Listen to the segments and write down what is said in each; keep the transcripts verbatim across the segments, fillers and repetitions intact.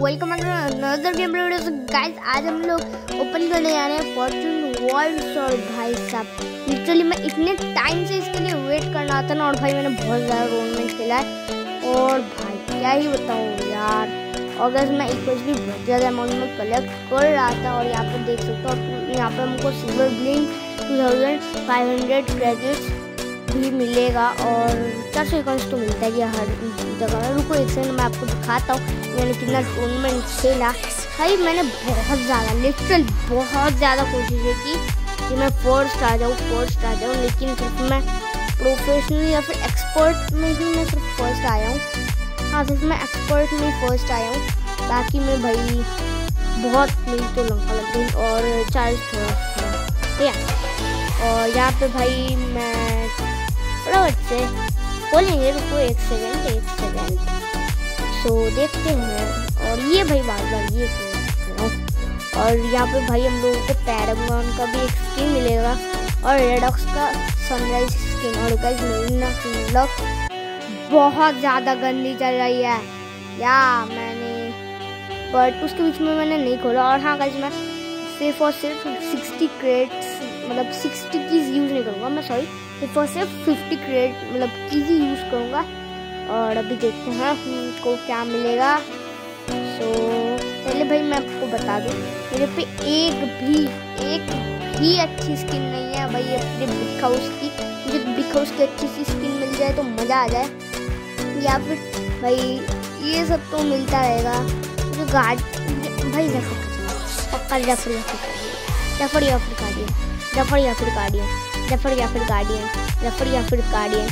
Welcome another game video. So guys, आज हम लोग ओपन करने जा रहे हैं फॉर्चून वर्ल्ड। और भाई साहब लिटरली मैं इतने टाइम से इसके लिए वेट कर रहा था ना, और भाई मैंने बहुत ज़्यादा टूर्नामेंट खेला है और भाई क्या ही बताऊँ यार। और गैस मैं एक भी बहुत ज़्यादा अमाउंट में कलेक्ट कर रहा था और यहाँ पर देख सकते हो आप, यहाँ पर हमको silver blink two thousand five hundred credits भी मिलेगा और चार सौ इक्कीस तो मिलता है ये हर जगह। रुको एक सेकंड मैं आपको दिखाता हूँ मैंने कितना टूर्नामेंट खेला। भाई मैंने बहुत ज़्यादा लिटरल बहुत ज़्यादा कोशिश की कि मैं फर्स्ट आ जाऊँ फर्स्ट आ जाऊँ लेकिन सिर्फ मैं प्रोफेशनल या फिर एक्सपर्ट में ही मैं सिर्फ फर्स्ट आया हूँ। हाँ, सिर्फ मैं एक्सपर्ट में फर्स्ट आया हूँ, बाकी मैं भाई बहुत मेरी तो लंका लग गई और चार्ज थोड़ा ठीक है। और यहाँ पे भाई मैं फटाफट से खोलेंगे, रुको एक सेकंड एक सेकंड सो देखते हैं। और ये भाई बार बार ये क्यों, और यहाँ पे भाई हम लोगों को पैरागॉन का भी एक स्किन मिलेगा और रेडॉक्स का सनराइज स्किन। और गाइस मेरी ना लक बहुत ज़्यादा गंदी चल रही है या मैंने बट उसके बीच में मैंने नहीं खोला। और हाँ गाइस मैं सिर्फ और सिर्फ सिक्सटी क्रेट्स मतलब सिक्सटी कीज यूज़ नहीं करूँगा मैं, सॉरी सिर्फ और सिर्फ फिफ्टी क्रेट मतलब कीज ही यूज़ करूँगा। और अभी देखते हैं हमको क्या मिलेगा। सो पहले भाई मैं आपको बता दूँ मेरे पे एक भी एक भी अच्छी स्किन नहीं है भाई अपने बिग हाउस की। मुझे बिग हाउस की अच्छी सी स्किन मिल जाए तो मज़ा आ जाए, या फिर भाई ये सब तो मिलता रहेगा मुझे। गार्ड भाई जफर पक्का जफर जफर या फिर गार्डियन जफर या फिर गार्डियन जफर या फिर गार्डियन जफर या फिर गार्डियन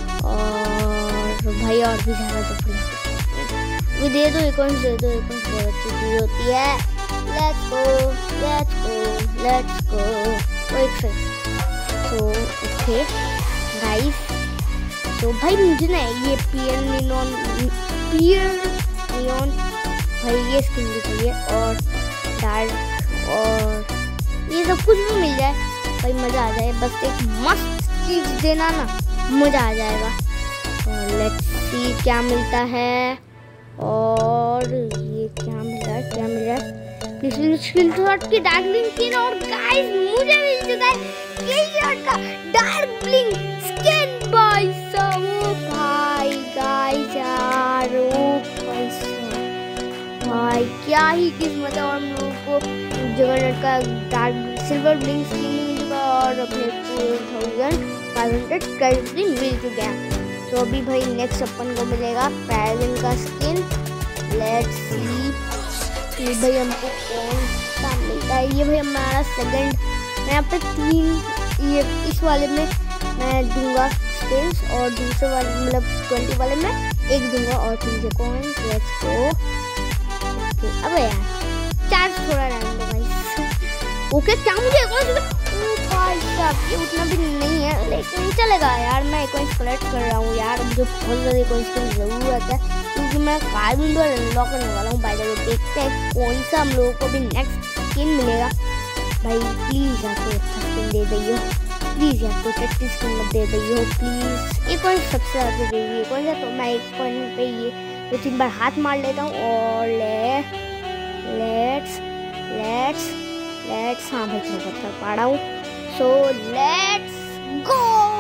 और भाई और भी ज़्यादा जफर या फिर भी दे दो। एक और दे दो, एक और बहुत अच्छी चीज़ होती है। Let's go let's go let's go एक से तो ओके गाइस। तो भाई मुझे ना ये पियर नियॉन पियर नियॉन भाई ये स्किन भी चाहिए और डार्क और ये सब कुछ भी मिल जाए भाई मज़ा आ जाए। बस एक मस्त चीज़ देना ना, मज़ा आ जाएगा। और लेट्स सी क्या मिलता है। और ये क्या मिल रहा है क्या मिल रहा है पिछली स्क्रीनशॉट की डार्क ब्लिंक स्किन। और गाइस मुझे मिल चुका है ये शॉट का डार्क ब्लिंक स्किन भाई सब। ओ भाई गाइस यार ओ भाई भाई क्या ही किस्मत है। और हम लोगों को जगन्नाथ का डार्क सिल्वर ब्लिंक स्किन मिल चुका और अपने two thousand five hundred credit भी मिल चुके हैं। तो अभी भाई नेक्स्ट अपन को मिलेगा पैरागन का स्किन। लेट्स सी ये भाई हमको कौन सा मिलता है। ये भाई हमारा सेकंड, मैं यहाँ पे तीन ये इस वाले में मैं दूंगा स्किन्स और दूसरे वाले मतलब ट्वेंटी वाले में एक दूंगा और तीन से कॉइंस। Let's go. अबे यार चार्ज थोड़ा रहने दो भाई। ओके क्या मुझे भाई साहब ये उतना भी नहीं है लेकिन चलेगा यार। मैं एक कलेक्ट कर रहा हूँ यार, मुझे बहुत ज़्यादा कोई स्किन ज़रूरत है क्योंकि मैं कार विंडो अनलॉक करने वाला हूँ। बाय द वे देखते हैं कौन सा हम लोगों को भी नेक्स्ट स्किन मिलेगा। भाई प्लीज़ यार कोई अच्छा स्किन दे दइयो, प्लीज़ यार कोई अच्छी स्किन मत दे दइयो प्लीज़। एक और सबसे ज़्यादा दे दिए कौन सा, तो मैं एक पॉइंट पे ये दो तीन बार हाथ मार लेता हूँ। और ले लेट्स लेट्स लेट्स हाँ भाई मैं पत्थर पा रहा हूँ। सो लेट्स गो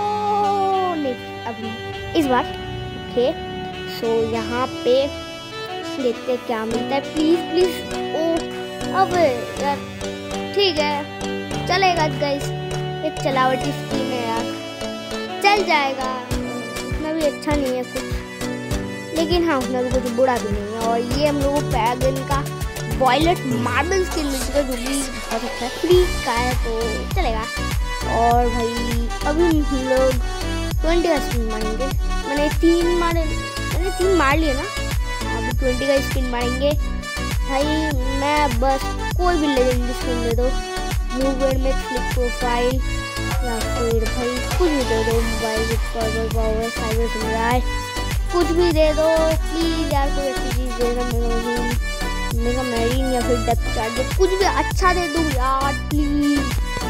अभी इस बार ओके। सो यहाँ पे देखते क्या मिलता है। प्लीज प्लीज ओ अब यार ठीक है चलेगा गाइस, एक चलावटी स्किन है यार चल जाएगा। उतना भी अच्छा नहीं है कुछ लेकिन हाँ उतना भी कुछ बुरा भी नहीं है। और ये हम लोगों को पैरागन का वॉयलेट मार्बल स्किन मिल चुका है जो कि बहुत अच्छा है, फ्री का है तो चलेगा। और भाई अभी हम लोग ट्वेंटी का स्पिन मारेंगे। मैंने तीन मारे मैंने तीन मार लिए ना, अभी ट्वेंटी का स्पिन मारेंगे भाई। मैं बस कोई भी लेजेंडरी स्किन दे दो, मूवमेंट में क्लिक प्रोफाइल या फिर भाई कुछ भी दे दो, mobile power power cyber samurai कुछ भी दे दो प्लीज़ यार। कोई अच्छी चीज़ दे दो, मेगा मैरीन या फिर डेप्थ चार्जर कुछ भी अच्छा दे दो यार प्लीज।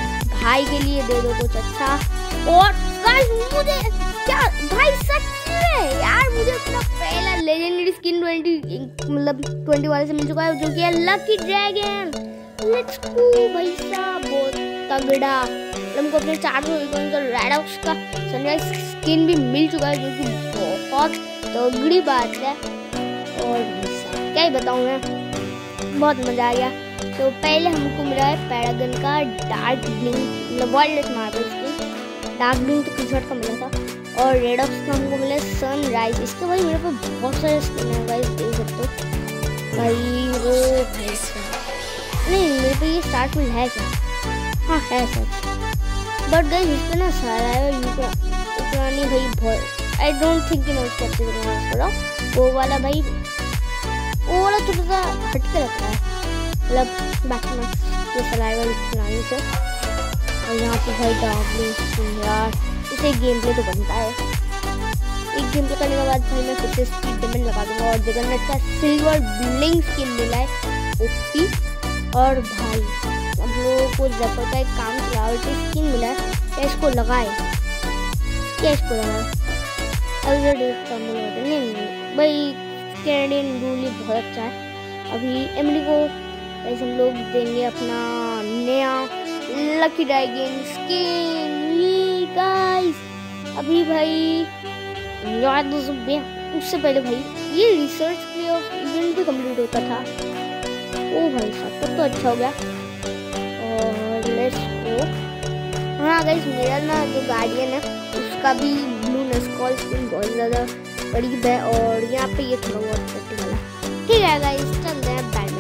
भाई के लिए दे दो कुछ अच्छा। और गाइस मुझे क्या भाई सच में यार मुझे अपना पहला लेजेंडरी स्किन ट्वेंटी मतलब ट्वेंटी वाले से मिल चुका है, जो कि है लकी ड्रैगन। लेट्स गो भाई साहब, बहुत तगड़ा। हमको अपने चार सौ रेडॉक्स का सनराइज स्किन भी मिल चुका है, जो कि बहुत तगड़ी बात है। और क्या ही बताऊँ मैं, बहुत मजा आ गया। तो पहले हमको मिला है पैरागन का डार्क ब्लिंक मतलब wild marble skin. Dark blink तो कुछ का मिला था। और रेडॉक्स का हमको मिला सनराइज। इसके भाई मेरे पास बहुत सारे स्किन है गाइस, देख सकते हो भाई। वो भाई नहीं, मेरे पे ये स्टार्ट में है क्या? हाँ है सच, बट गाइस इस पे ना सारा है उतना नहीं भाई। बहुत आई डोंट थिंक कि मैं उसको अच्छे से बना सकता हूँ। वो वाला भाई, वो वाला थोड़ा सा हटके लगता है मतलब बाकी में ये सलाइवर बनाने से। और यहाँ पे भाई डार्क ब्लिंक यार, इसे गेम प्ले तो बनता है। एक गेम प्ले करने के बाद भाई मैं फिर से स्पीड डेमन लगा दूंगा। और जगन्नाथ का सिल्वर ब्लिंक स्किन मिला है ओपी। और भाई हम लोगों को जफर का एक काम फ्लावर्टी स्किन मिला है। क्या इसको लगाए? क्या इसको लगाए? अभी नहीं नहीं भाई, कैनेडियन रूल बहुत अच्छा है। अभी एमडी को ऐसे हम लोग देंगे अपना नया लकी ड्रैगन स्किन गाइस। अभी भाई याद दो उससे पहले भाई ये रिसर्च प्ले ऑफ इवेंट भी कंप्लीट होता था। ओ भाई साहब तब तो अच्छा हो गया। और लेट्स गो। हाँ गाइस, मेरा ना जो गार्डियन है उसका भी ब्लू नस्कॉल स्किन बहुत ज़्यादा करीब है। और यहाँ पे ये थोड़ा बहुत वाला ठीक है गाइस, चलते हैं बैक